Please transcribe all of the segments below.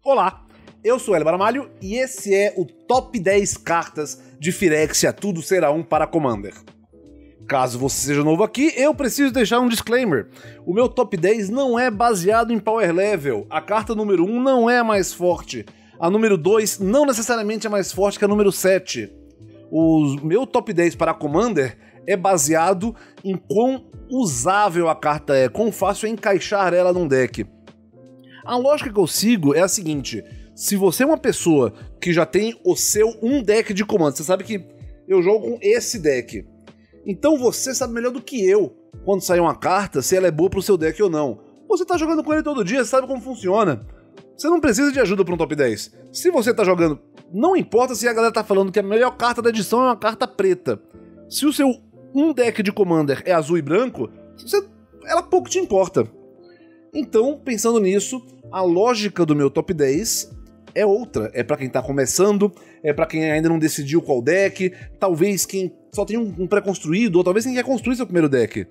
Olá, eu sou Hélio Baramalho e esse é o Top 10 Cartas de Phyrexia Tudo Será Um para Commander. Caso você seja novo aqui, eu preciso deixar um disclaimer. O meu Top 10 não é baseado em Power Level, a carta número 1 não é a mais forte, a número 2 não necessariamente é mais forte que a número 7. O meu Top 10 para Commander é baseado em quão usável a carta é, quão fácil é encaixar ela num deck. A lógica que eu sigo é a seguinte: se você é uma pessoa que já tem o seu deck de comando, você sabe que eu jogo com esse deck, então você sabe melhor do que eu quando sair uma carta, se ela é boa pro seu deck ou não. Você tá jogando com ele todo dia, sabe como funciona. Você não precisa de ajuda pra um top 10. Se você tá jogando, não importa se a galera tá falando que a melhor carta da edição é uma carta preta. Se o seu deck de Commander é azul e branco, ela pouco te importa. Então, pensando nisso, a lógica do meu top 10 é outra. É pra quem tá começando, é pra quem ainda não decidiu qual deck, talvez quem só tem um pré-construído, ou talvez quem quer construir seu primeiro deck.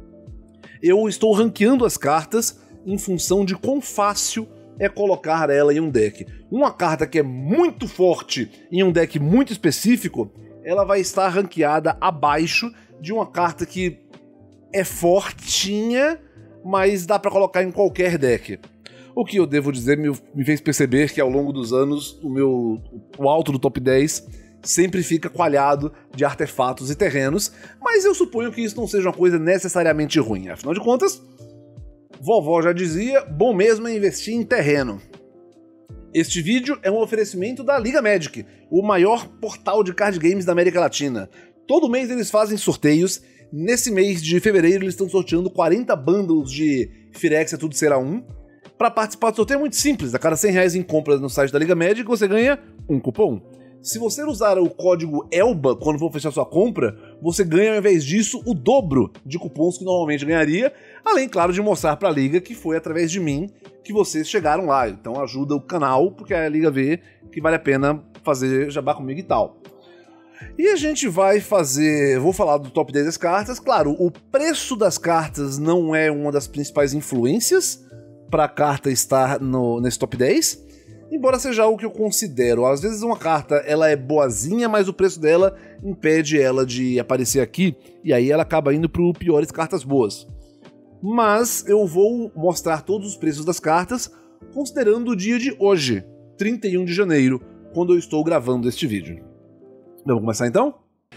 Eu estou ranqueando as cartas em função de quão fácil é colocar ela em um deck. Uma carta que é muito forte em um deck muito específico, ela vai estar ranqueada abaixo de uma carta que é fortinha, mas dá pra colocar em qualquer deck. O que eu devo dizer me fez perceber que ao longo dos anos o alto do top 10 sempre fica coalhado de artefatos e terrenos, mas eu suponho que isso não seja uma coisa necessariamente ruim. Afinal de contas, vovó já dizia, bom mesmo é investir em terreno. Este vídeo é um oferecimento da Liga Magic, o maior portal de card games da América Latina. Todo mês eles fazem sorteios. Nesse mês de fevereiro eles estão sorteando 40 bundles de Phyrexia Tudo Será Um. Para participar do sorteio é muito simples, a cada R$100 em compras no site da Liga Magic você ganha um cupom. Se você usar o código ELBA quando for fechar sua compra, você ganha ao invés disso o dobro de cupons que normalmente ganharia, além, claro, de mostrar para a Liga que foi através de mim que vocês chegaram lá. Então ajuda o canal, porque a Liga vê que vale a pena fazer jabá comigo e tal. E a gente vai fazer... Vou falar do top 10 das cartas. Claro, o preço das cartas não é uma das principais influências para a carta estar nesse top 10, embora seja algo que eu considero. Às vezes uma carta ela é boazinha, mas o preço dela impede ela de aparecer aqui, e aí ela acaba indo para piores cartas boas. Mas eu vou mostrar todos os preços das cartas considerando o dia de hoje, 31 de janeiro, quando eu estou gravando este vídeo. Vamos começar então?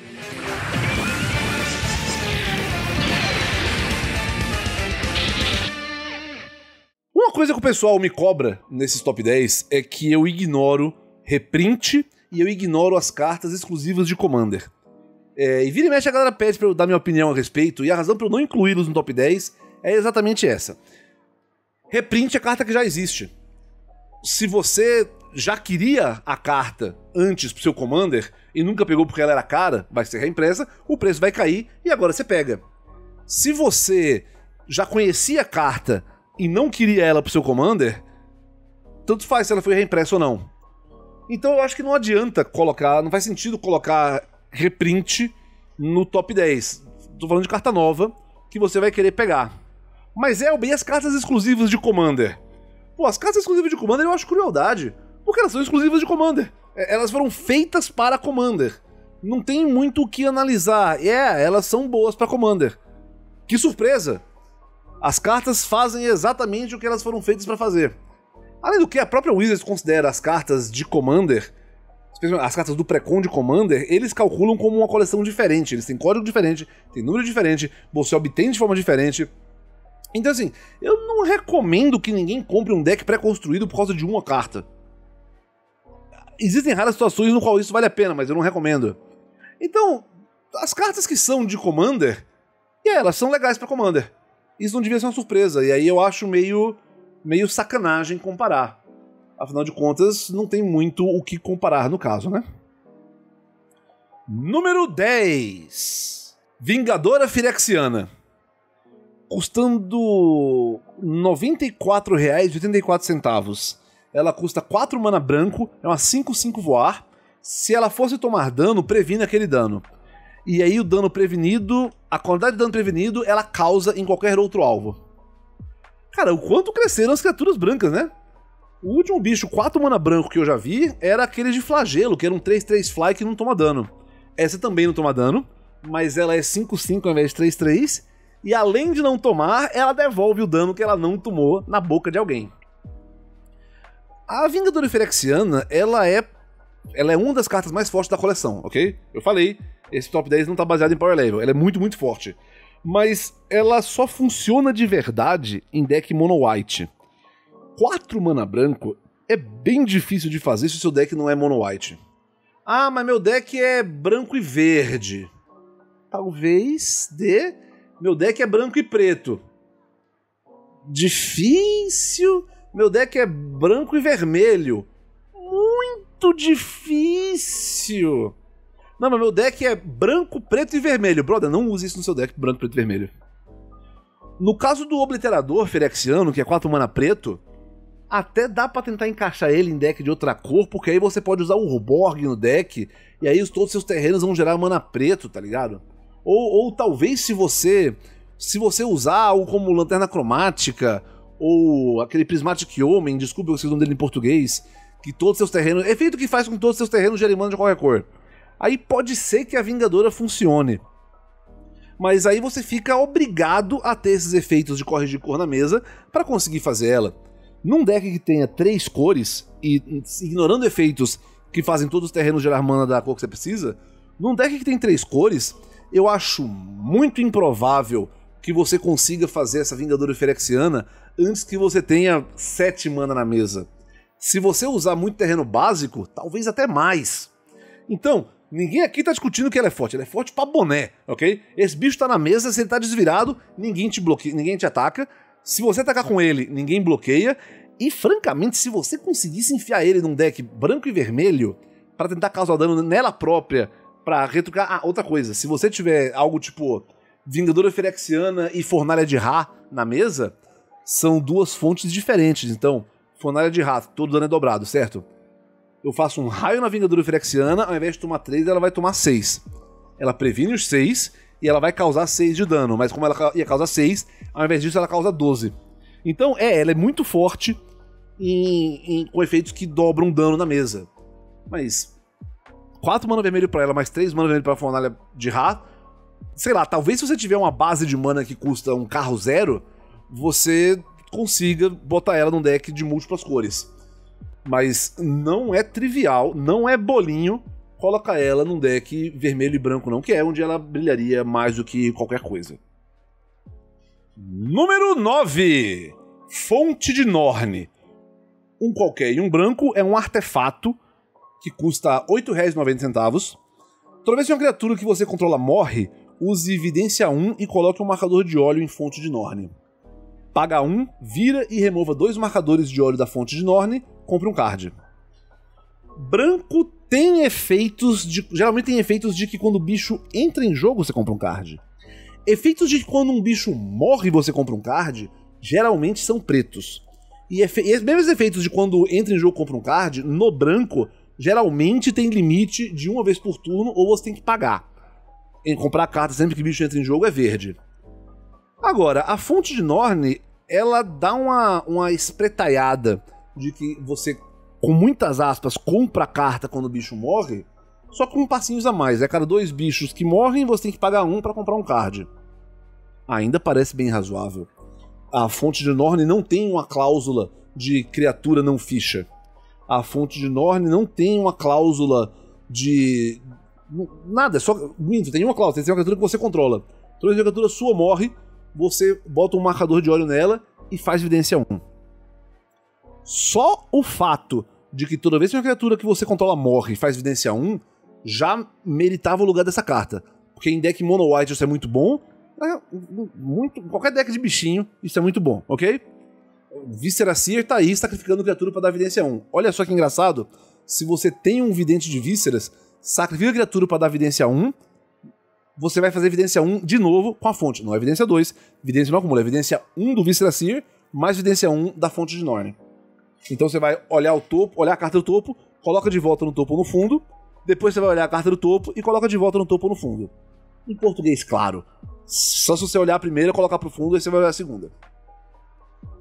Uma coisa que o pessoal me cobra nesses top 10 é que eu ignoro reprint e eu ignoro as cartas exclusivas de Commander. E vira e mexe a galera pede pra eu dar minha opinião a respeito, e a razão pra eu não incluí-los no top 10 é exatamente essa. Reprint é carta que já existe. Se você já queria a carta antes pro seu Commander e nunca pegou porque ela era cara, vai ser reimpressa, o preço vai cair e agora você pega. Se você já conhecia a carta e não queria ela pro seu Commander, tanto faz se ela foi reimpressa ou não. Então eu acho que não adianta colocar, não faz sentido colocar reprint no top 10. Tô falando de carta nova que você vai querer pegar. Mas bem as cartas exclusivas de Commander. Pô, as cartas exclusivas de Commander eu acho crueldade, porque elas são exclusivas de Commander. Elas foram feitas para Commander. Não tem muito o que analisar. Elas são boas para Commander. Que surpresa! As cartas fazem exatamente o que elas foram feitas para fazer. Além do que, a própria Wizards considera as cartas de Commander, as cartas do pré-con de Commander, eles calculam como uma coleção diferente. Eles têm código diferente, tem número diferente, você obtém de forma diferente. Então assim, eu não recomendo que ninguém compre um deck pré-construído por causa de uma carta. Existem raras situações no qual isso vale a pena, mas eu não recomendo. Então, as cartas que são de Commander, elas são legais para Commander. Isso não devia ser uma surpresa, e aí eu acho meio sacanagem comparar. Afinal de contas, não tem muito o que comparar no caso, né? Número 10. Vingadora Phyrexiana. Custando R$ 94,84. Ela custa 4 mana branco, é uma 5/5 voar. Se ela fosse tomar dano, previne aquele dano. E aí o dano prevenido, a quantidade de dano prevenido, ela causa em qualquer outro alvo. Cara, o quanto cresceram as criaturas brancas, né? O último bicho 4 mana branco que eu já vi era aquele de flagelo, que era um 3/3 fly que não toma dano. Essa também não toma dano, mas ela é 5/5 ao invés de 3/3, e além de não tomar, ela devolve o dano que ela não tomou na boca de alguém. A Vingadora Phyrexiana, ela é uma das cartas mais fortes da coleção, ok? Eu falei, esse top 10 não tá baseado em power level, ela é muito, muito forte. Mas ela só funciona de verdade em deck mono white. 4 mana branco é bem difícil de fazer se o seu deck não é mono white. Ah, mas meu deck é branco e verde. Talvez dê. Meu deck é branco e preto. Difícil. Meu deck é branco e vermelho. Muito difícil. Não, mas meu deck é branco, preto e vermelho. Brother, não use isso no seu deck, branco, preto e vermelho. No caso do Obliterador Phyrexiano, que é 4 mana preto, até dá pra tentar encaixar ele em deck de outra cor, porque aí você pode usar o Urborg no deck, e aí todos os seus terrenos vão gerar mana preto, tá ligado? Ou talvez se você usar algo como Lanterna Cromática, ou aquele Prismatic Omen, desculpa eu esqueci o nome dele em português, que todos os seus terrenos... Efeito que faz com que todos os seus terrenos gerem mana de qualquer cor. Aí pode ser que a Vingadora funcione. Mas aí você fica obrigado a ter esses efeitos de corrigir cor na mesa para conseguir fazer ela. Num deck que tenha 3 cores, e ignorando efeitos que fazem todos os terrenos gerar mana da cor que você precisa, num deck que tem 3 cores, eu acho muito improvável que você consiga fazer essa Vingadora Phyrexiana antes que você tenha 7 mana na mesa. Se você usar muito terreno básico, talvez até mais. Então, ninguém aqui tá discutindo que ela é forte pra boné, ok? Esse bicho tá na mesa, se ele tá desvirado, ninguém te bloqueia, ninguém te ataca. Se você atacar com ele, ninguém bloqueia. E, francamente, se você conseguisse enfiar ele num deck branco e vermelho pra tentar causar dano nela própria, pra retrucar... Ah, outra coisa, se você tiver algo tipo Vingadora Phyrexiana e Fornalha de Ra na mesa, são 2 fontes diferentes. Então, Fornalha de Ra, todo dano é dobrado, certo? Eu faço um raio na Vingadora Phyrexiana, ao invés de tomar 3, ela vai tomar 6. Ela previne os 6 e ela vai causar 6 de dano, mas como ela ia causar 6, ao invés disso ela causa 12. Então, ela é muito forte com efeitos que dobram dano na mesa. Mas 4 mana vermelho pra ela, mais 3 mana vermelho pra Fornalha de Ra, sei lá, talvez se você tiver uma base de mana que custa um carro 0, você consiga botar ela num deck de múltiplas cores. Mas não é trivial, não é bolinho colocar ela num deck vermelho e branco não, que é onde ela brilharia mais do que qualquer coisa. Número 9. Fonte de Norne. Um qualquer e um branco é um artefato que custa R$ 8,90. Toda vez que uma criatura que você controla morre, use Evidência 1 e coloque um marcador de óleo em Fonte de Norne. Paga 1, vira e remova 2 marcadores de óleo da Fonte de Norne, compre um card. Branco tem efeitos geralmente tem efeitos de que quando o bicho entra em jogo você compra um card. Efeitos de que quando um bicho morre você compra um card, geralmente são pretos. E os mesmos efeitos de quando entra em jogo compra um card, no branco, geralmente tem limite de uma vez por turno ou você tem que pagar. Em comprar carta sempre que o bicho entra em jogo é verde. Agora, a Fonte de Norne, ela dá uma espreitaiada de que você, com muitas aspas, compra a carta quando o bicho morre, só com passinhos a mais. É cada 2 bichos que morrem, você tem que pagar 1 pra comprar um card. Ainda parece bem razoável. A Fonte de Norne não tem uma cláusula de criatura não ficha. A Fonte de Norne não tem uma cláusula de... Nada, é só... Tem uma cláusula, tem uma criatura que você controla. Toda vez que a criatura sua morre, você bota um marcador de óleo nela e faz Evidência 1. Só o fato de que toda vez que uma criatura que você controla morre e faz Evidência 1, já meritava o lugar dessa carta. Porque em deck mono white isso é muito bom, qualquer deck de bichinho isso é muito bom, ok? Viscera Seer tá aí sacrificando criatura pra dar Evidência 1. Olha só que engraçado, se você tem um vidente de vísceras, sacrifica a criatura pra dar Evidência 1, você vai fazer Evidência 1 de novo com a fonte. Não é Evidência 2, Evidência não acumula, é Evidência 1 do Viscera Seer, mais Evidência 1 da Fonte de Norne. Então você vai olhar o topo, olhar a carta do topo, coloca de volta no topo ou no fundo, depois você vai olhar a carta do topo e coloca de volta no topo ou no fundo. Em português, claro. Só se você olhar a primeira, colocar pro fundo, aí você vai olhar a segunda.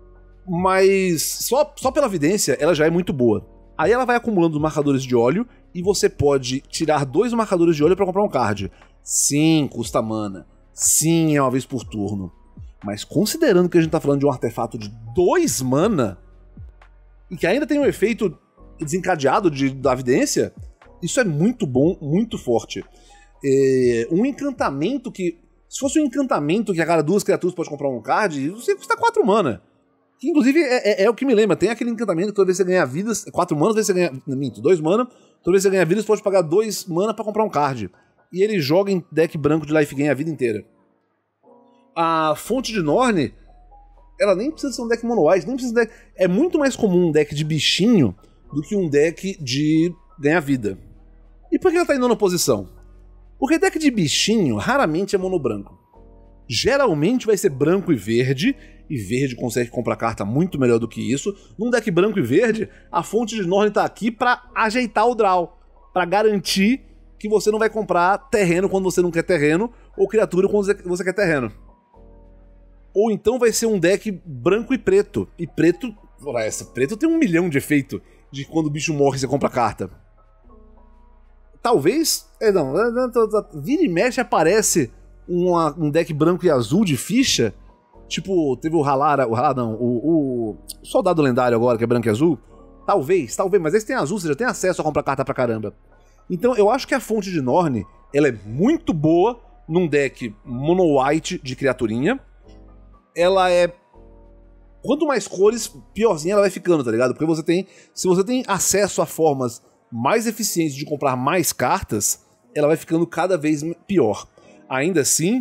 Mas só pela evidência, ela já é muito boa. Aí ela vai acumulando marcadores de óleo e você pode tirar 2 marcadores de óleo pra comprar um card. Sim, custa mana. Sim, é uma vez por turno. Mas considerando que a gente tá falando de um artefato de 2 mana, e que ainda tem um efeito desencadeado da evidência, isso é muito bom, muito forte. Um encantamento que... Se fosse um encantamento que a cada 2 criaturas pode comprar um card, você custa 4 mana. Que inclusive é o que me lembra. Tem aquele encantamento que toda vez que você ganha vidas... 4 mana, toda vez que você ganha... Minto, 2 mana. Toda vez que você ganha vidas, você pode pagar 2 mana pra comprar um card. E ele joga em deck branco de life gain a vida inteira. A Fonte de Norne, ela nem precisa ser um deck mono white, nem precisa de deck... É muito mais comum um deck de bichinho do que um deck de ganhar vida. E por que ela tá em nona posição? Porque deck de bichinho raramente é mono branco. Geralmente vai ser branco e verde consegue comprar carta muito melhor do que isso. Num deck branco e verde, a Fonte de Norne tá aqui pra ajeitar o draw, pra garantir que você não vai comprar terreno quando você não quer terreno, ou criatura quando você quer terreno. Ou então vai ser um deck branco e preto. E preto, preto tem 1 milhão de efeito de quando o bicho morre você compra carta. Talvez, vira e mexe aparece um deck branco e azul de ficha. Tipo, teve o o Soldado Lendário agora, que é branco e azul. Talvez, mas esse tem azul, você já tem acesso a comprar carta pra caramba. Então eu acho que a Fonte de Norne, ela é muito boa num deck mono white de criaturinha. Ela é... Quanto mais cores, piorzinha ela vai ficando, tá ligado? Porque se você tem acesso a formas mais eficientes de comprar mais cartas, ela vai ficando cada vez pior. Ainda assim...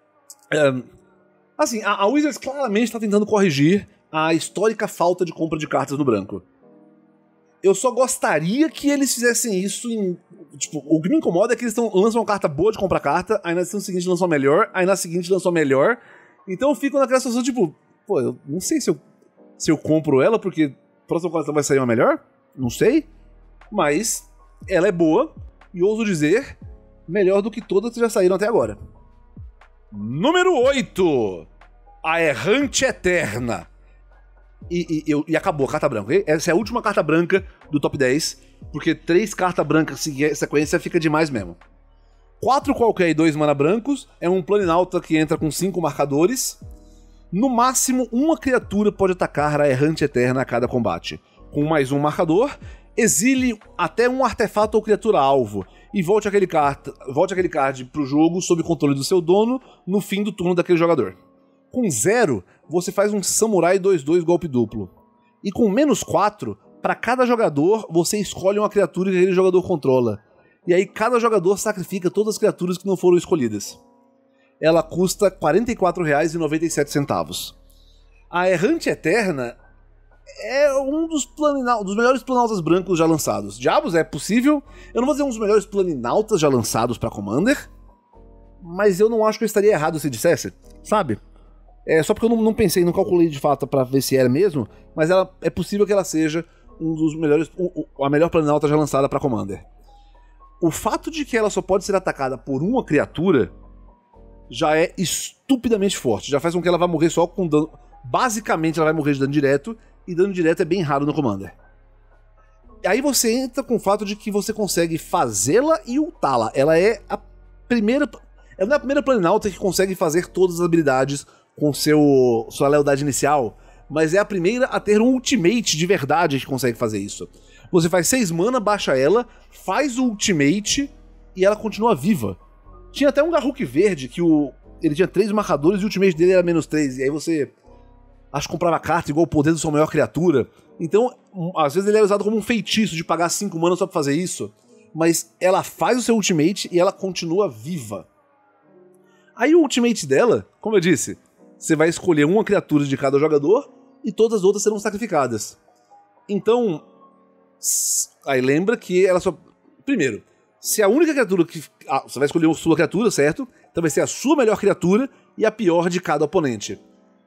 a Wizards claramente está tentando corrigir a histórica falta de compra de cartas no branco. Eu só gostaria que eles fizessem isso em... Tipo, o que me incomoda é que eles lançam uma carta boa de comprar carta, aí na sessão seguinte lançam a melhor, aí na seguinte lançam a melhor. Então eu fico naquela situação, tipo... Pô, eu não sei se eu compro ela, porque a próxima coleção vai sair uma melhor? Não sei. Mas ela é boa, e ouso dizer, melhor do que todas que já saíram até agora. Número 8. A Errante Eterna. E acabou a carta branca, ok? Essa é a última carta branca do top 10, porque 3 cartas brancas em sequência fica demais mesmo. 4 qualquer e 2 mana brancos, é um planinauta que entra com 5 marcadores. No máximo, uma criatura pode atacar a Errante Eterna a cada combate. Com mais um marcador, exile até um artefato ou criatura alvo, e volte aquele card pro jogo sob controle do seu dono no fim do turno daquele jogador. Com 0, você faz um Samurai 2/2 golpe duplo. E com -4, para cada jogador, você escolhe uma criatura que aquele jogador controla. E aí cada jogador sacrifica todas as criaturas que não foram escolhidas. Ela custa R$ 44,97. A Errante Eterna é um dos melhores planinautas brancos já lançados. Diabos, é possível? Eu não vou dizer um dos melhores planinautas já lançados pra Commander, mas eu não acho que eu estaria errado se dissesse, sabe? É só porque eu não pensei, não calculei de fato pra ver se era mesmo, mas é possível que ela seja um dos melhores, a melhor planinauta já lançada pra Commander. O fato de que ela só pode ser atacada por uma criatura já é estupidamente forte. Já faz com que ela vá morrer só com dano. Basicamente, ela vai morrer de dano direto, e dano direto é bem raro no Commander. E aí você entra com o fato de que você consegue fazê-la e ultá-la. Ela é a primeira. Ela não é a primeira planinauta que consegue fazer todas as habilidades com sua lealdade inicial, mas é a primeira a ter um ultimate de verdade que consegue fazer isso. Você faz 6 mana, baixa ela, faz o ultimate e ela continua viva. Tinha até um Garruk verde que ele tinha 3 marcadores e o ultimate dele era -3. E aí você, acho que comprava carta igual o poder da sua maior criatura. Então, às vezes ele era usado como um feitiço de pagar 5 mana só pra fazer isso. Mas ela faz o seu ultimate e ela continua viva. Aí o ultimate dela, como eu disse, você vai escolher uma criatura de cada jogador e todas as outras serão sacrificadas. Então, aí lembra que ela só... Primeiro, se a única criatura que... você vai escolher a sua criatura, certo? Então vai ser a sua melhor criatura e a pior de cada oponente.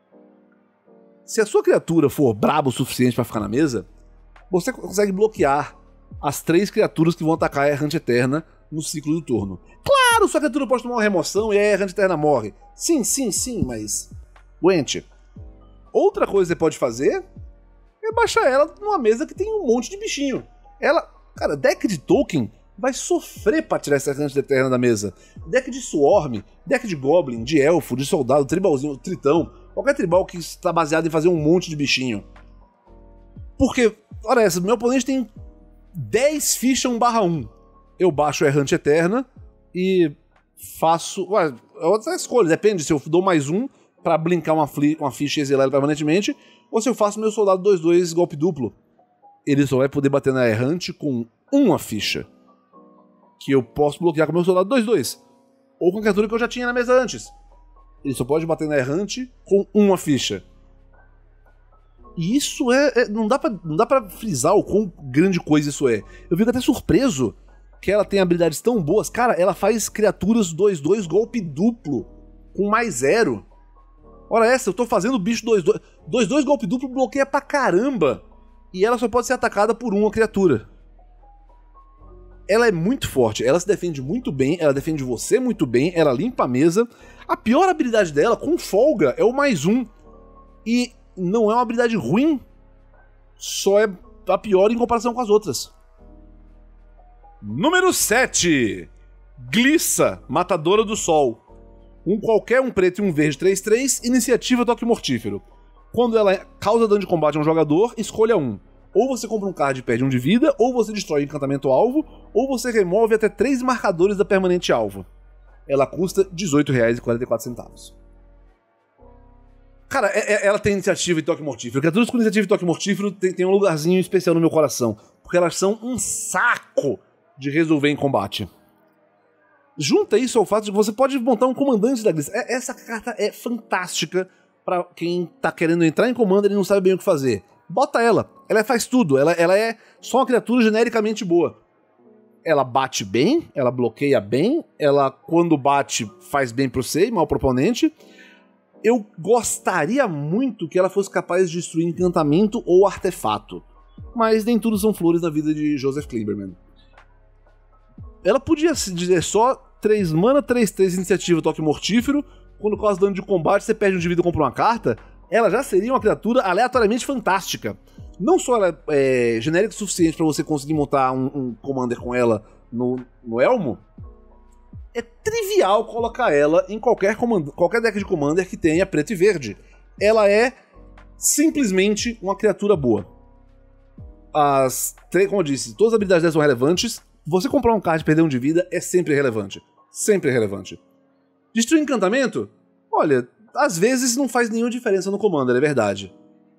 Se a sua criatura for braba o suficiente pra ficar na mesa, você consegue bloquear as 3 criaturas que vão atacar a Errante Eterna no ciclo do turno. Claro, sua criatura pode tomar uma remoção e a Errante Eterna morre. Sim, mas... aguente. Outra coisa que você pode fazer é baixar ela numa mesa que tem um monte de bichinho. Cara, deck de token vai sofrer pra tirar essa Errante Eterna da mesa. Deck de Swarm, deck de Goblin, de Elfo, de Soldado, tribalzinho, Tritão, qualquer tribal que está baseado em fazer um monte de bichinho. Porque, olha essa, meu oponente tem 10 fichas 1/1. Eu baixo a Errante Eterna e faço... é outra escolha, depende se eu dou mais um pra blinkar uma ficha e exilar ela permanentemente, ou se eu faço meu Soldado 2/2 golpe duplo. Ele só vai poder bater na Errante com uma ficha, que eu posso bloquear com meu Soldado 2/2, ou com a criatura que eu já tinha na mesa antes. Ele só pode bater na Errante com uma ficha. E isso não dá pra frisar o quão grande coisa isso é. Eu fico até surpreso que ela tem habilidades tão boas. Cara, ela faz criaturas 2/2 golpe duplo com +0. Olha essa, eu tô fazendo bicho 2/2. 2/2 golpe duplo bloqueia pra caramba. E ela só pode ser atacada por uma criatura. Ela é muito forte, ela se defende muito bem, ela defende você muito bem, ela limpa a mesa. A pior habilidade dela, com folga, é o +1. E não é uma habilidade ruim, só é a pior em comparação com as outras. Número 7. Glissa, Matadora do Sol. Qualquer um preto e um verde 3/3, iniciativa toque mortífero. Quando ela causa dano de combate a um jogador, escolha um. Ou você compra um card e perde 1 de vida, ou você destrói o encantamento alvo, ou você remove até 3 marcadores da permanente alvo. Ela custa R$18,44. Cara, ela tem iniciativa e toque mortífero. Criaturas com iniciativa e toque mortífero tem um lugarzinho especial no meu coração, porque elas são um saco de resolver em combate. Junta isso ao fato de que você pode montar um comandante da Glissa. Essa carta é fantástica pra quem tá querendo entrar em Commander e não sabe bem o que fazer. Bota ela. Ela faz tudo. Ela é só uma criatura genericamente boa. Ela bate bem, ela bloqueia bem, ela, quando bate, faz bem pro você e mal pro oponente. Eu gostaria muito que ela fosse capaz de destruir encantamento ou artefato. Mas nem tudo são flores na vida de Joseph Klimberman. Ela podia se dizer só 3 mana, 3/3 iniciativa, toque mortífero. Quando causa dano de combate, você perde 1 de vida e compra uma carta. Ela já seria uma criatura aleatoriamente fantástica. Não só ela é genérica o suficiente para você conseguir montar um Commander com ela no Elmo, é trivial colocar ela em qualquer deck de Commander que tenha preto e verde. Ela é simplesmente uma criatura boa. Como eu disse, todas as habilidades dela são relevantes. Você comprar um card e perder 1 de vida é sempre relevante. Sempre relevante. Destruir encantamento? Olha, às vezes não faz nenhuma diferença no Commander, é verdade.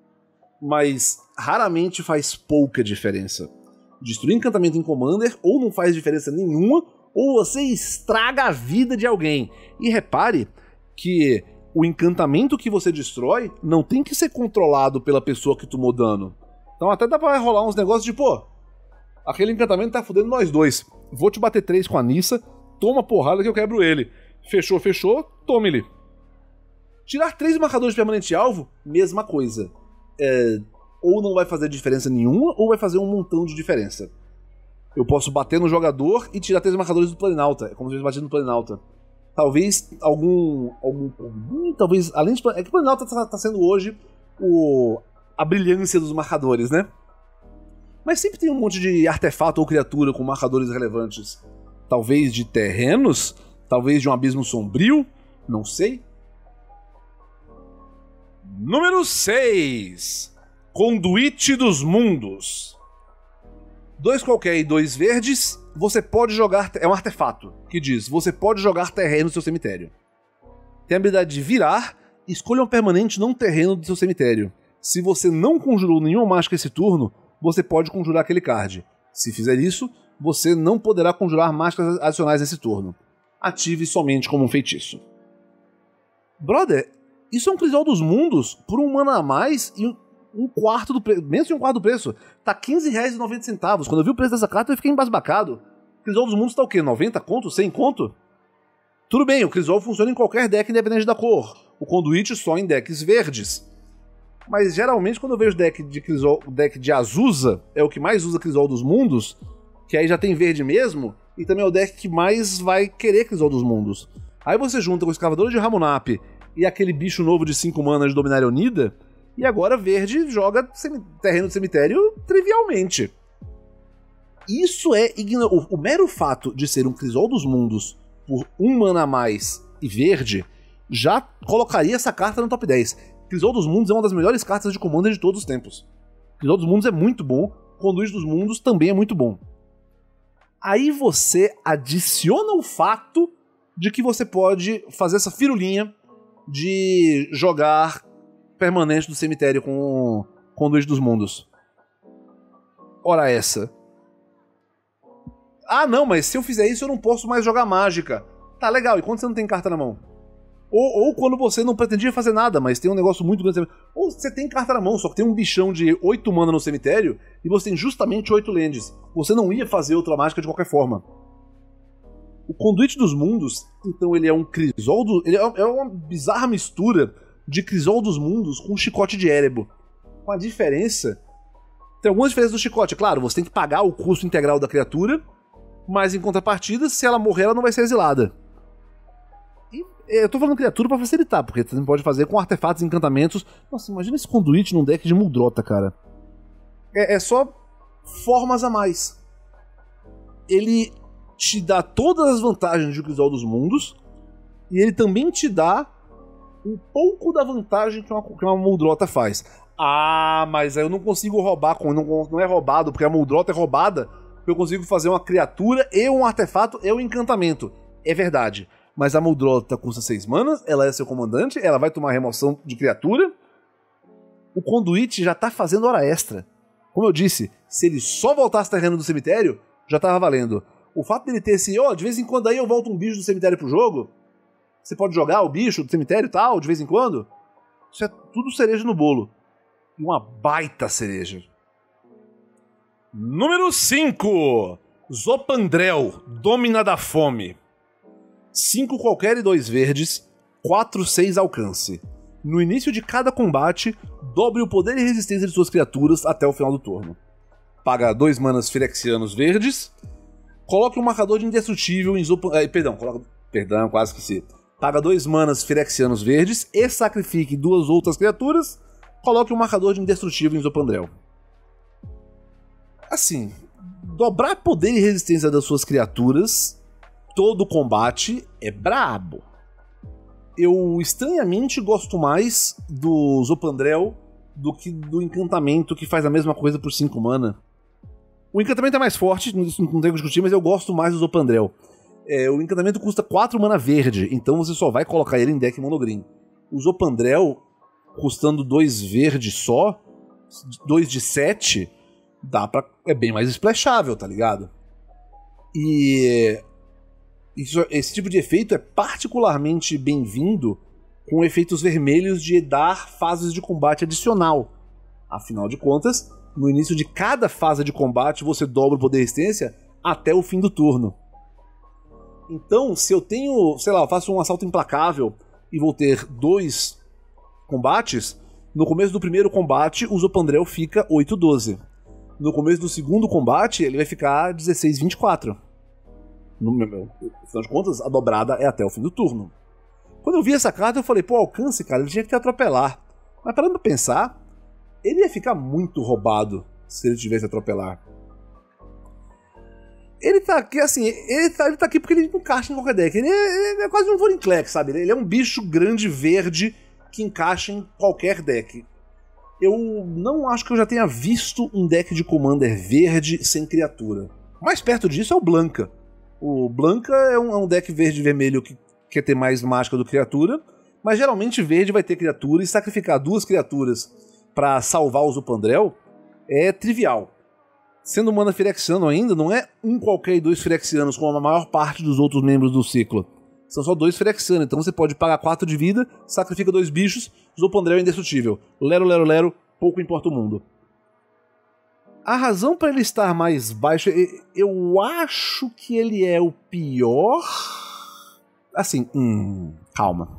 Mas raramente faz pouca diferença. Destruir encantamento em Commander ou não faz diferença nenhuma, ou você estraga a vida de alguém. E repare que o encantamento que você destrói não tem que ser controlado pela pessoa que tomou dano. Então até dá pra rolar uns negócios de, pô, aquele encantamento tá fudendo nós dois. Vou te bater 3 com a Nissa, toma porrada que eu quebro ele. Fechou, tome-lhe. Tirar 3 marcadores de permanente alvo, mesma coisa. Ou não vai fazer diferença nenhuma, ou vai fazer um montão de diferença. Eu posso bater no jogador e tirar 3 marcadores do Planinauta. É como se eu tivesse batido no Planinauta. Talvez talvez, além de... É que o Planinauta tá sendo hoje a brilhância dos marcadores, né? Mas sempre tem um monte de artefato ou criatura com marcadores relevantes. Talvez de terrenos? Talvez de um abismo sombrio? Não sei. Número 6. Conduíte dos Mundos. 2 qualquer e 2 verdes, você pode jogar... É um artefato que diz, você pode jogar terreno no seu cemitério. Tem a habilidade de virar, escolha um permanente não terreno do seu cemitério. Se você não conjurou nenhuma mágica esse turno, você pode conjurar aquele card. Se fizer isso, você não poderá conjurar mágicas adicionais nesse turno. Ative somente como um feitiço. Brother, isso é um Crisol dos Mundos por 1 mana a mais e um quarto do preço. Menos de um quarto do preço. Tá R$15,90. Quando eu vi o preço dessa carta, eu fiquei embasbacado. Crisol dos Mundos tá o quê? 90 conto? 100 conto? Tudo bem, o Crisol funciona em qualquer deck independente da cor. O Conduíte só em decks verdes. Mas geralmente quando eu vejo deck de Azusa, é o que mais usa Crisol dos Mundos, que aí já tem verde mesmo, e também é o deck que mais vai querer Crisol dos Mundos. Aí você junta com o Escavador de Ramunap e aquele bicho novo de 5 manas de Dominária Unida, e agora verde joga terreno de cemitério trivialmente. Isso é o mero fato de ser um Crisol dos Mundos por 1 mana a mais e verde já colocaria essa carta no top 10. Crisol dos Mundos é uma das melhores cartas de Commander de todos os tempos. Crisol dos Mundos é muito bom, Conduíte dos Mundos também é muito bom. Aí você adiciona o fato de que você pode fazer essa firulinha de jogar permanente do cemitério com Conduíte dos Mundos. Ora essa. Ah não, mas se eu fizer isso eu não posso mais jogar mágica. Tá legal, e quando você não tem carta na mão? Ou quando você não pretendia fazer nada, mas tem um negócio muito grande. Ou você tem carta na mão, só que tem um bichão de 8 mana no cemitério e você tem justamente 8 lands. Você não ia fazer outra mágica de qualquer forma. O Conduíte dos Mundos, então ele é um Crisol ele é uma bizarra mistura de Crisol dos Mundos com Chicote de Erebo. Com a diferença... Tem algumas diferenças do Chicote. Claro, você tem que pagar o custo integral da criatura, mas em contrapartida, se ela morrer, ela não vai ser exilada. Eu tô falando criatura pra facilitar, porque você pode fazer com artefatos e encantamentos. Nossa, imagina esse Conduíte num deck de Muldrota, cara. É só formas a mais. Ele te dá todas as vantagens de Crisol dos Mundos, e ele também te dá um pouco da vantagem que uma Muldrota faz. Ah, mas aí eu não consigo roubar, não é roubado, porque a Muldrota é roubada, eu consigo fazer uma criatura e um artefato e um encantamento. É verdade. Mas a Muldrota custa 6 manas, ela é seu comandante, ela vai tomar remoção de criatura. O Conduíte já tá fazendo hora extra. Como eu disse, se ele só voltasse terreno do cemitério, já tava valendo. O fato dele ter esse, de vez em quando aí eu volto um bicho do cemitério pro jogo, você pode jogar o bicho do cemitério e tal, de vez em quando, isso é tudo cereja no bolo. E uma baita cereja. Número 5. Zopandrel, Dômina da Fome. 5 qualquer e 2 verdes, 4/6 alcance. No início de cada combate, dobre o poder e resistência de suas criaturas até o final do turno. Paga 2 manas Phyrexianos verdes, coloque um marcador de indestrutível em Perdão, quase esqueci. Paga 2 manas Phyrexianos verdes e sacrifique 2 outras criaturas, coloque um marcador de indestrutível em Zopandrel. Assim, dobrar poder e resistência das suas criaturas todo combate é brabo. Eu estranhamente gosto mais do Zopandrel do que do encantamento que faz a mesma coisa por 5 mana. O encantamento é mais forte, não tenho que discutir, mas eu gosto mais do Zopandrel. O encantamento custa 4 mana verde, então você só vai colocar ele em deck monogreen. O Zopandrel, custando 2 verde só, 2 de 7, é bem mais splashável, tá ligado? E esse tipo de efeito é particularmente bem-vindo com efeitos vermelhos de dar fases de combate adicional. Afinal de contas, no início de cada fase de combate você dobra o poder de resistência até o fim do turno. Então, se eu tenho, eu faço um assalto implacável e vou ter 2 combates, no começo do primeiro combate o Zopandrel fica 8/12. No começo do segundo combate ele vai ficar 16/24. Afinal de contas, a dobrada é até o fim do turno. Quando eu vi essa carta, eu falei, alcance, cara, ele tinha que ter atropelar. Mas parando pra pensar, ele ia ficar muito roubado se ele tivesse atropelar. Ele tá aqui, assim, ele tá aqui porque ele encaixa em qualquer deck. Ele é quase um Vorinclex, sabe? Ele é um bicho grande verde que encaixa em qualquer deck. Eu não acho que eu já tenha visto um deck de Commander verde sem criatura. Mais perto disso é o Blanca. O Blanca é um deck verde e vermelho que quer ter mais mágica do que criatura, mas geralmente verde vai ter criatura, e sacrificar 2 criaturas pra salvar o Zopandrel é trivial. Sendo mana Phyrexiano ainda, não é um qualquer e 2 Phyrexianos como a maior parte dos outros membros do ciclo. São só 2 Phyrexianos, então você pode pagar 4 de vida, sacrifica 2 bichos, Zopandrel é indestrutível. Lero, lero, lero, pouco importa o mundo. A razão para ele estar mais baixo, eu acho que ele é o pior. Assim, calma.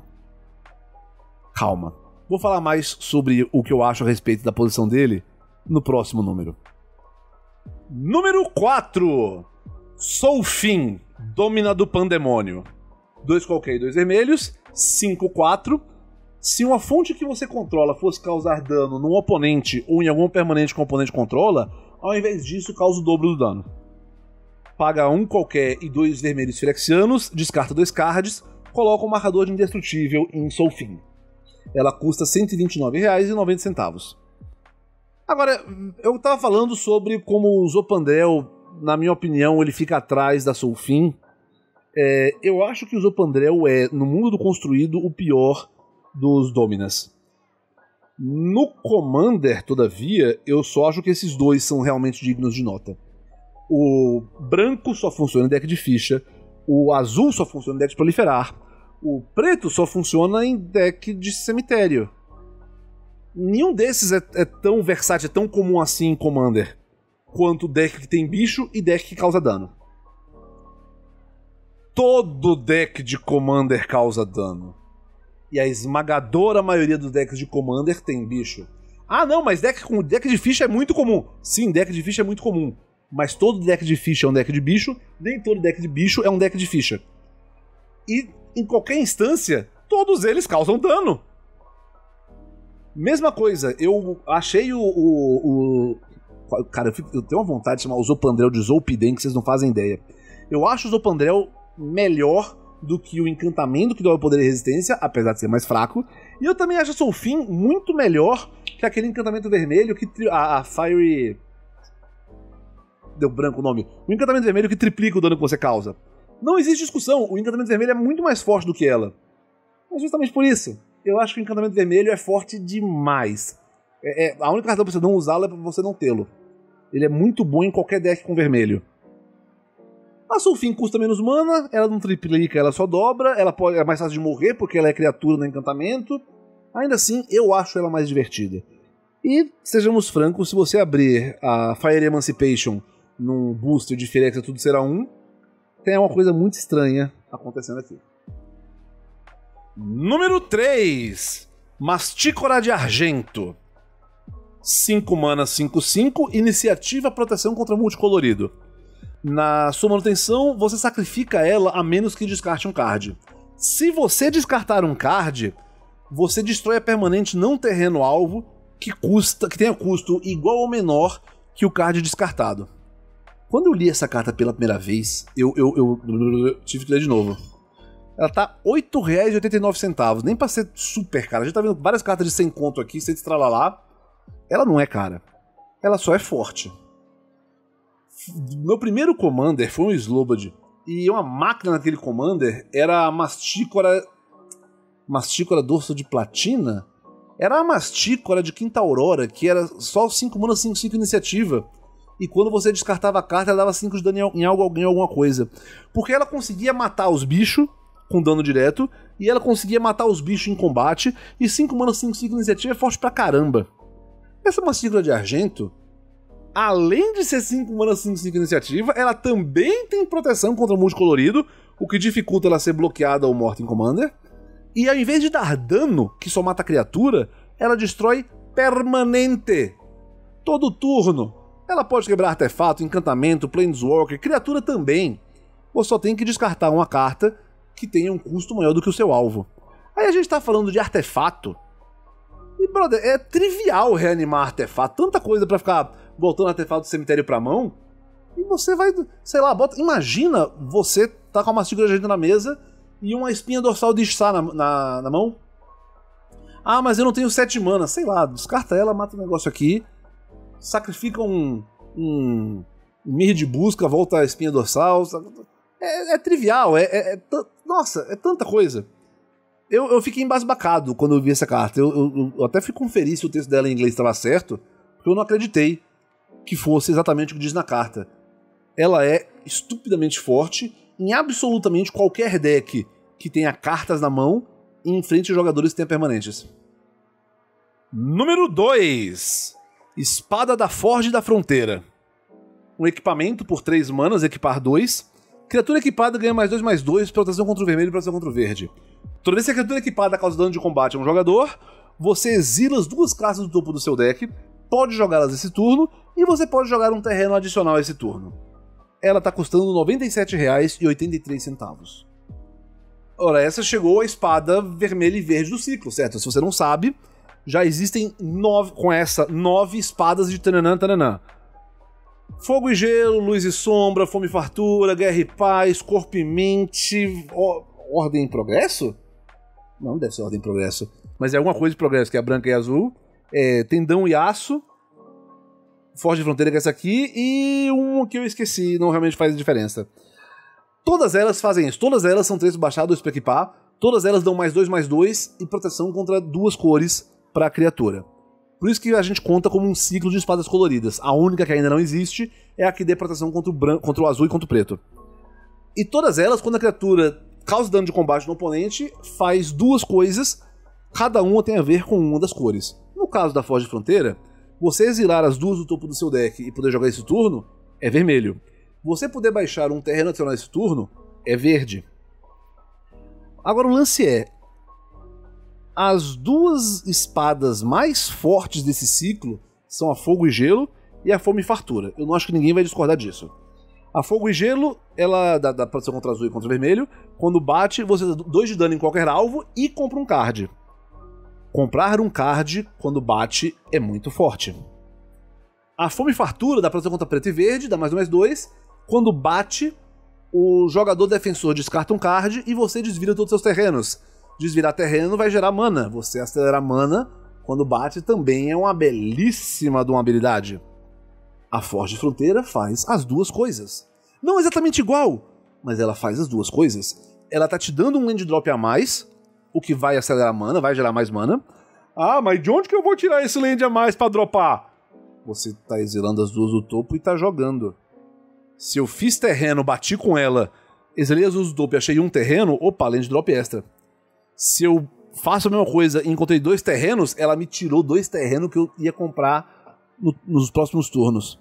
Vou falar mais sobre o que eu acho a respeito da posição dele no próximo número. Número 4. Soulfin, Dômina do Pandemônio. 2 qualquer e 2 vermelhos, 5/4. Se uma fonte que você controla fosse causar dano num oponente ou em algum permanente que o oponente controla, ao invés disso causa o dobro do dano. Paga 1 qualquer e 2 vermelhos Phyrexianos, descarta 2 cards, coloca um marcador de indestrutível em Soulfin. Ela custa R$ 129,90. Agora, eu tava falando sobre como o Zopandrel, na minha opinião, ele fica atrás da Soulfin. Eu acho que o Zopandrel é, no mundo do construído, o pior dos Dominas. No Commander, todavia, eu só acho que esses dois são realmente dignos de nota. O branco só funciona em deck de ficha, o azul só funciona em deck de proliferar, o preto só funciona em deck de cemitério. Nenhum desses é tão versátil, é tão comum assim em Commander, quanto deck que tem bicho e deck que causa dano. Todo deck de Commander causa dano. E a esmagadora maioria dos decks de Commander tem bicho. Ah não, mas deck de ficha é muito comum. Sim, deck de ficha é muito comum. Mas todo deck de ficha é um deck de bicho, nem todo deck de bicho é um deck de ficha. E, em qualquer instância, todos eles causam dano. Mesma coisa, eu achei Cara, eu tenho uma vontade de chamar o Zopandrel de Zolpidem, que vocês não fazem ideia. Eu acho o Zopandrel melhor do que o encantamento que dá o poder e resistência, apesar de ser mais fraco. E eu também acho a Soulfin muito melhor que aquele encantamento vermelho que a Fiery... Deu branco o nome. O encantamento vermelho que triplica o dano que você causa. Não existe discussão, o encantamento vermelho é muito mais forte do que ela. Mas justamente por isso, eu acho que o encantamento vermelho é forte demais. A única razão pra você não usá-lo é pra você não tê-lo. Ele é muito bom em qualquer deck com vermelho. A Soulfin custa menos mana, ela não triplica, ela só dobra, é mais fácil de morrer porque ela é criatura no encantamento. Ainda assim, eu acho ela mais divertida. E, sejamos francos, se você abrir a Fire Emancipation num booster de Phyrexia tudo será 1, tem uma coisa muito estranha acontecendo aqui. Número 3. Mastícora de Argento. 5 mana, 5/5, iniciativa, proteção contra multicolorido. Na sua manutenção, você sacrifica ela a menos que descarte um card. Se você descartar um card, você destrói a permanente não terreno alvo que tenha custo igual ou menor que o card descartado. Quando eu li essa carta pela primeira vez, eu tive que ler de novo. Ela tá R$ 8,89, nem pra ser super cara. A gente tá vendo várias cartas de 100 conto aqui, 100 estralalá. Ela não é cara. Ela só é forte. Meu primeiro Commander foi um Slobad. E uma máquina naquele Commander era a Mastícora Dorso de Platina. Era a Mastícora de Quinta Aurora, que era só 5 mana, 5/5 iniciativa. E quando você descartava a carta, ela dava 5 de dano em alguém, alguma coisa. Porque ela conseguia matar os bichos com dano direto, e ela conseguia matar os bichos em combate, e 5 mana, 5/5 iniciativa é forte pra caramba. Essa Mastícora de Argento, além de ser 5 mana, 5/5 iniciativa, ela também tem proteção contra multicolorido, o que dificulta ela ser bloqueada ou morta em Commander. E ao invés de dar dano, que só mata a criatura, ela destrói permanente. Todo turno. Ela pode quebrar artefato, encantamento, planeswalker, criatura também. Você só tem que descartar uma carta que tenha um custo maior do que o seu alvo. Aí a gente tá falando de artefato. E, brother, é trivial reanimar artefato. Tanta coisa pra ficar botando artefato do cemitério pra mão. E você vai, sei lá, imagina você tá com a Mastícora de Argento na mesa e uma espinha dorsal de Ixá na mão. Ah, mas eu não tenho 7 mana. Sei lá, descarta ela, mata o negócio aqui. Sacrifica um Mir de Busca, volta a espinha dorsal. É trivial, nossa, é tanta coisa. Eu fiquei embasbacado quando eu vi essa carta. Eu até fui conferir se o texto dela em inglês estava certo, porque eu não acreditei que fosse exatamente o que diz na carta. Ela é estupidamente forte em absolutamente qualquer deck que tenha cartas na mão e enfrente jogadores que tenham permanentes. Número 2. Espada da Forge da Fronteira. Um equipamento por 3 manas, equipar 2. Criatura equipada ganha +2/+2, proteção contra o vermelho e proteção contra o verde. Toda vez que a criatura equipada causa dano de combate a um jogador, você exila as 2 cartas do topo do seu deck, pode jogá-las esse turno, e você pode jogar um terreno adicional esse turno. Ela tá custando R$ 97,83. Ora, essa chegou a espada vermelha e verde do ciclo, certo? Se você não sabe, já existem 9 espadas de tananã, tananã. Fogo e gelo, luz e sombra, fome e fartura, guerra e paz, corpo e mente... Ordem e progresso? Não deve ser ordem e progresso. Mas é alguma coisa de progresso, que é a branca e a azul. Tendão e aço. Forte de fronteira, que é essa aqui. E um que eu esqueci, não realmente faz diferença. Todas elas fazem isso. Todas elas são 3 baixar, 2 pra equipar. Todas elas dão +2/+2 e proteção contra 2 cores pra criatura. Por isso que a gente conta como um ciclo de espadas coloridas. A única que ainda não existe é a que dê proteção contra o azul e contra o preto. E todas elas, quando a criatura causa dano de combate no oponente, faz 2 coisas, cada uma tem a ver com uma das cores. No caso da Forja de Fronteira, você exilar as 2 do topo do seu deck e poder jogar esse turno, é vermelho. Você poder baixar um terreno adicional esse turno, é verde. Agora o lance é... as 2 espadas mais fortes desse ciclo são a Fogo e Gelo e a Fome e Fartura. Eu não acho que ninguém vai discordar disso. A Fogo e Gelo, ela dá proteção contra azul e contra vermelho. Quando bate, você dá 2 de dano em qualquer alvo e compra um card. Comprar um card, quando bate, é muito forte. A Fome e Fartura dá proteção contra preto e verde, dá +2/+2. Quando bate, o jogador defensor descarta um card e você desvira todos os seus terrenos. Desvirar terreno vai gerar mana. Você acelerar mana quando bate também é uma belíssima de uma habilidade. A Forja de Fronteira faz as 2 coisas. Não exatamente igual, mas ela faz as 2 coisas. Ela tá te dando um land drop a mais, o que vai acelerar mana, vai gerar mais mana. Ah, mas de onde que eu vou tirar esse land a mais pra dropar? Você tá exilando as 2 do topo e tá jogando. Se eu fiz terreno, bati com ela, exilei as 2 do topo e achei um terreno, opa, land drop extra. Se eu faço a mesma coisa e encontrei 2 terrenos, ela me tirou 2 terrenos que eu ia comprar nos próximos turnos.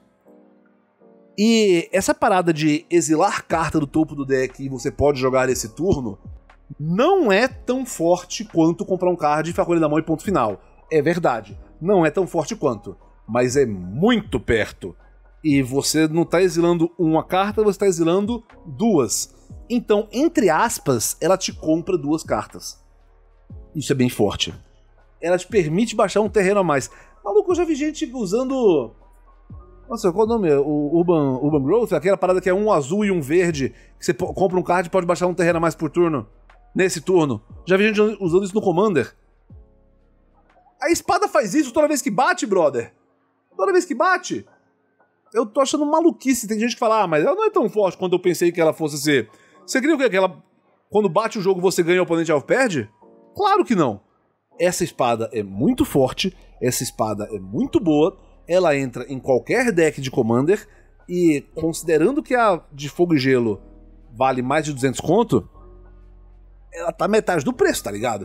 E essa parada de exilar carta do topo do deck e você pode jogar esse turno, não é tão forte quanto comprar um card e ficar com ele na mão e ponto final. É verdade, não é tão forte quanto, mas é muito perto. E você não tá exilando uma carta, você tá exilando 2. Então, entre aspas, ela te compra 2 cartas. Isso é bem forte. Ela te permite baixar um terreno a mais. Maluco, eu já vi gente usando... Nossa, qual é o nome? O Urban Growth? Aquela parada que é um azul e um verde, que você compra um card e pode baixar um terreno a mais por turno. Nesse turno. Já vi gente usando isso no Commander. A espada faz isso toda vez que bate, brother. Toda vez que bate. Eu tô achando maluquice. Tem gente que fala, mas ela não é tão forte quanto eu pensei que ela fosse ser. Você queria o quê? Que ela, quando bate o jogo, você ganha e o oponente alvo perde? Claro que não. Essa espada é muito forte, essa espada é muito boa, ela entra em qualquer deck de Commander, e considerando que a de Fogo e Gelo vale mais de 200 conto, ela tá metade do preço, tá ligado?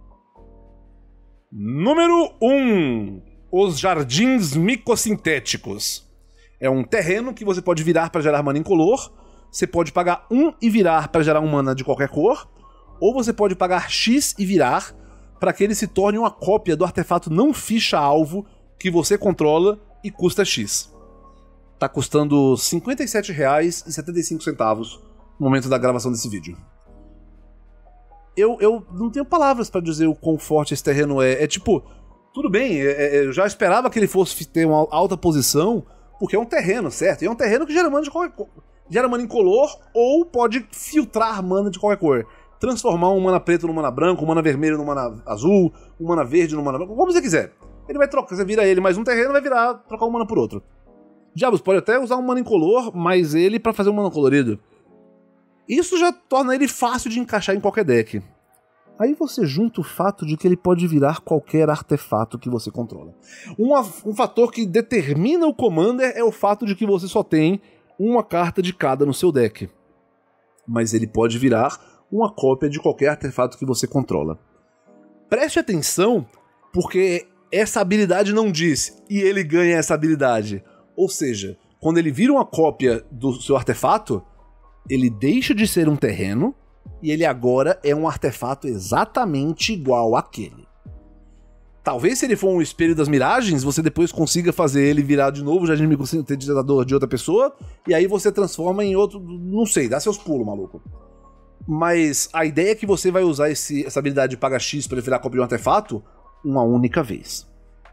Número 1. Os Jardins Micossintéticos. É um terreno que você pode virar para gerar mana incolor, você pode pagar 1 e virar para gerar um mana de qualquer cor, ou você pode pagar X e virar para que ele se torne uma cópia do artefato não ficha-alvo que você controla e custa X. Tá custando R$ 57,75 no momento da gravação desse vídeo. Eu não tenho palavras para dizer o quão forte esse terreno é. É tipo, tudo bem, eu já esperava que ele fosse ter uma alta posição, porque é um terreno, certo? E é um terreno que gera mana de qualquer cor. Gera mana incolor ou pode filtrar mana de qualquer cor. Transformar um mana preto no mana branco, um mana vermelho no mana azul, um mana verde no mana branco, como você quiser. Ele vai trocar, você vira ele mais um terreno, vai virar, trocar um mana por outro. Diabos, pode até usar um mana incolor, mas ele pra fazer um mana colorido. Isso já torna ele fácil de encaixar em qualquer deck. Aí você junta o fato de que ele pode virar qualquer artefato que você controla. Um fator que determina o Commander é o fato de que você só tem uma carta de cada no seu deck. Mas ele pode virar uma cópia de qualquer artefato que você controla. Preste atenção, porque essa habilidade não diz e ele ganha essa habilidade. Ou seja, quando ele vira uma cópia do seu artefato, ele deixa de ser um terreno e ele agora é um artefato exatamente igual àquele. Talvez se ele for um espelho das miragens, você depois consiga fazer ele virar de novo, já de sintetizador de outra pessoa, e aí você transforma em outro, não sei, dá seus pulos, maluco. Mas a ideia é que você vai usar essa habilidade de paga X pra ele virar cópia de um artefato uma única vez.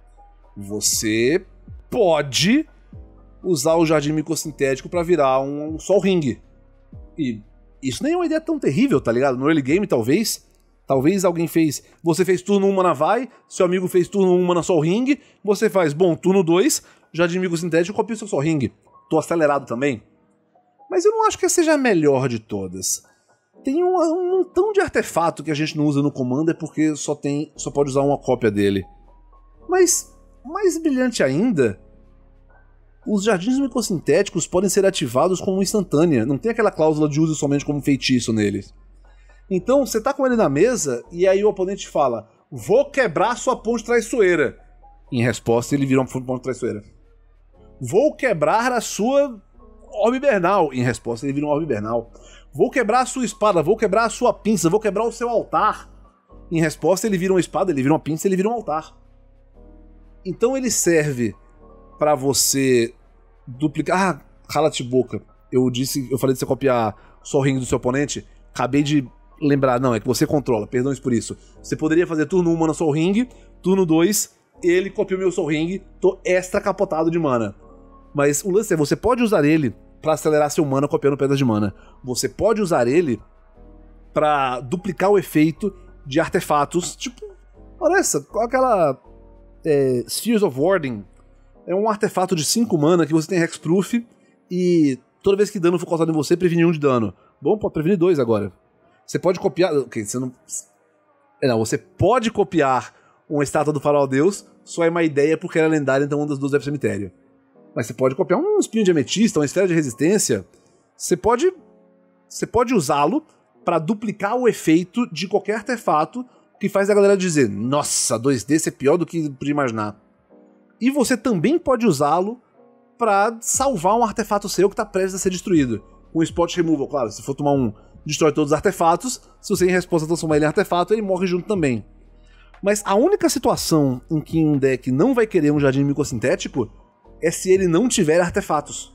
Você pode usar o Jardim Micossintético pra virar um Sol Ring. E isso nem é uma ideia tão terrível, tá ligado? No early game, talvez alguém fez... Você fez turno 1 mana vai, seu amigo fez turno 1 mana Sol Ring, você faz, bom, turno 2, Jardim Micossintético, copia o seu Sol Ring. Tô acelerado também. Mas eu não acho que essa seja a melhor de todas. Tem um montão de artefato que a gente não usa no Commander porque só pode usar uma cópia dele. Mas, mais brilhante ainda, os Jardins Micossintéticos podem ser ativados como instantânea. Não tem aquela cláusula de uso somente como feitiço neles. Então, você tá com ele na mesa e aí o oponente fala: vou quebrar sua ponte traiçoeira. Em resposta, ele vira uma ponte traiçoeira. Vou quebrar a sua orbe hibernal. Em resposta, ele vira um orbe hibernal. Vou quebrar a sua espada, vou quebrar a sua pinça, vou quebrar o seu altar. Em resposta, ele vira uma espada, ele vira uma pinça, ele vira um altar. Então ele serve pra você duplicar... Ah, cala-te boca. Eu falei de você copiar só o ring do seu oponente. Acabei de lembrar, não, é que você controla, perdões por isso. Você poderia fazer turno 1 mana Soul Ring, turno 2, ele copia o meu Soul Ring, tô extra capotado de mana. Mas o lance é, você pode usar ele pra acelerar seu mana copiando pedras de mana. Você pode usar ele pra duplicar o efeito de artefatos, tipo, olha essa, aquela Spheres of Warding. É um artefato de 5 mana que você tem hexproof e toda vez que dano for causado em você, previne 1 de dano. Bom, pode prevenir 2 agora. Você pode copiar... Ok, você não... Não, você pode copiar uma estátua do Farol Deus, só é uma ideia porque ela é lendária, então uma das duas deve ser cemitério. Mas você pode copiar um espinho de ametista, uma esfera de resistência. Você pode usá-lo pra duplicar o efeito de qualquer artefato que faz a galera dizer: nossa, 2D é pior do que podia imaginar. E você também pode usá-lo pra salvar um artefato seu que tá prestes a ser destruído. Com Spot Removal, claro, se for tomar um destrói todos os artefatos, se você em resposta transformar ele em artefato, ele morre junto também. Mas a única situação em que um deck não vai querer um Jardim Micossintético é se ele não tiver artefatos.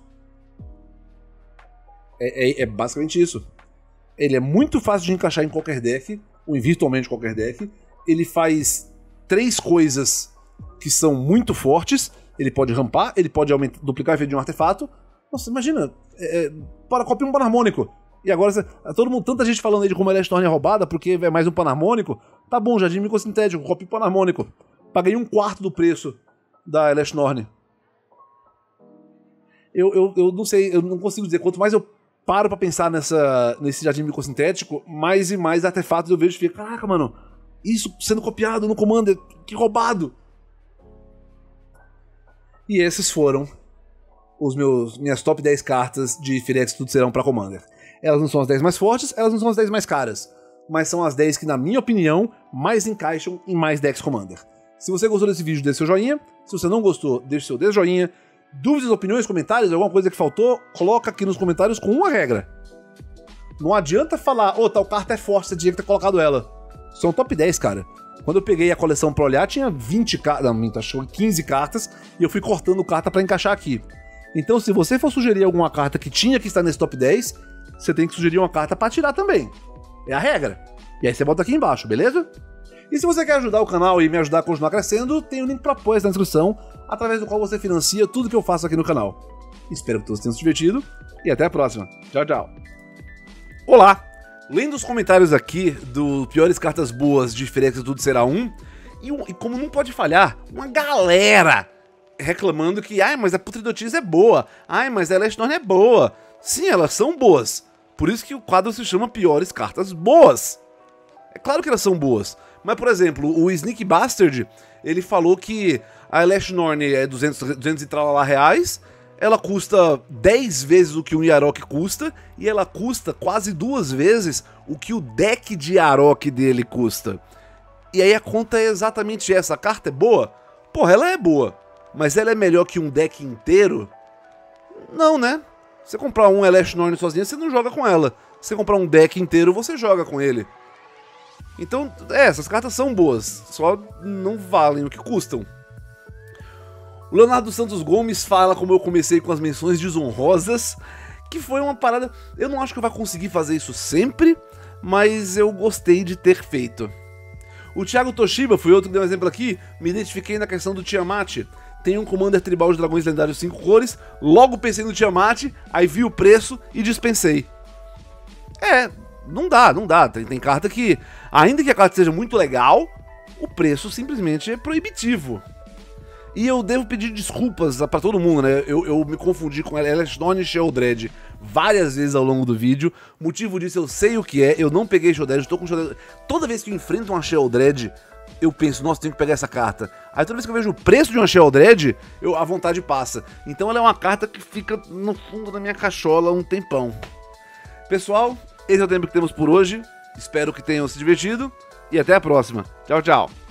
É basicamente isso. Ele é muito fácil de encaixar em qualquer deck, ou em virtualmente qualquer deck. Ele faz 3 coisas que são muito fortes. Ele pode rampar, ele pode duplicar o efeito de um artefato. Nossa, imagina, para copiar um panharmônico. E agora, tanta gente falando aí de como a Elashnorn é roubada porque é mais um panharmônico. Tá bom, Jardim Micossintético, copia o panharmônico. Paguei 1/4 do preço da Elashnorn. Eu não sei, eu não consigo dizer. Quanto mais eu paro pra pensar nesse Jardim Micossintético, mais e mais artefatos eu vejo e fico: caraca, mano, isso sendo copiado no Commander, que roubado! E esses foram minhas top 10 cartas de Phyrex Tudo Serão pra Commander. Elas não são as 10 mais fortes, elas não são as 10 mais caras, mas são as 10 que, na minha opinião, mais encaixam em mais decks Commander. Se você gostou desse vídeo, deixe seu joinha. Se você não gostou, deixe seu desjoinha. Dúvidas, opiniões, comentários, alguma coisa que faltou, coloca aqui nos comentários com uma regra. Não adianta falar: tal carta é forte, você tinha que ter colocado ela. São top 10, cara. Quando eu peguei a coleção pra olhar, tinha 20 cartas, não, achou 15 cartas, e eu fui cortando carta pra encaixar aqui. Então, se você for sugerir alguma carta que tinha que estar nesse top 10, você tem que sugerir uma carta pra tirar também. É a regra. E aí você bota aqui embaixo, beleza? E se você quer ajudar o canal e me ajudar a continuar crescendo, tem o link para apoio na descrição, através do qual você financia tudo que eu faço aqui no canal. Espero que todos tenham se divertido e até a próxima. Tchau, tchau. Olá! Lendo os comentários aqui do Piores Cartas Boas de Phyrex Tudo Será 1, e como não pode falhar, uma galera reclamando que mas a Putridotis é boa, mas a Elashnorn é boa. Sim, elas são boas. Por isso que o quadro se chama Piores Cartas Boas. É claro que elas são boas. Mas, por exemplo, o Sneak Bastard, ele falou que a Elashnorn é 200 e tralala reais, ela custa 10 vezes o que um Yarok custa, e ela custa quase 2 vezes o que o deck de Yarok dele custa. E aí a conta é exatamente essa: a carta é boa? Porra, ela é boa. Mas ela é melhor que um deck inteiro? Não, né? Você comprar um Elashnorn sozinha, você não joga com ela. Se você comprar um deck inteiro, você joga com ele. Então, essas cartas são boas, só não valem o que custam. O Leonardo Santos Gomes fala como eu comecei com as menções desonrosas, que foi uma parada... Eu não acho que eu vou conseguir fazer isso sempre, mas eu gostei de ter feito. O Thiago Toshiba foi outro que deu um exemplo aqui, me identifiquei na questão do Tiamat. Tem um Commander tribal de dragões lendários 5 cores, logo pensei no Tiamat, aí vi o preço e dispensei. Não dá, tem carta que, ainda que a carta seja muito legal, o preço simplesmente é proibitivo. E eu devo pedir desculpas pra todo mundo, né? Eu me confundi com Elestone e Sheoldred várias vezes ao longo do vídeo. Motivo disso eu sei o que é, eu não peguei Sheoldred, tô com Sheoldred. Toda vez que eu enfrento uma Sheoldred, eu penso, nossa, tenho que pegar essa carta. Aí toda vez que eu vejo o preço de uma Sheoldred, a vontade passa. Então ela é uma carta que fica no fundo da minha cachola um tempão. Pessoal, esse é o tempo que temos por hoje. Espero que tenham se divertido e até a próxima. Tchau, tchau.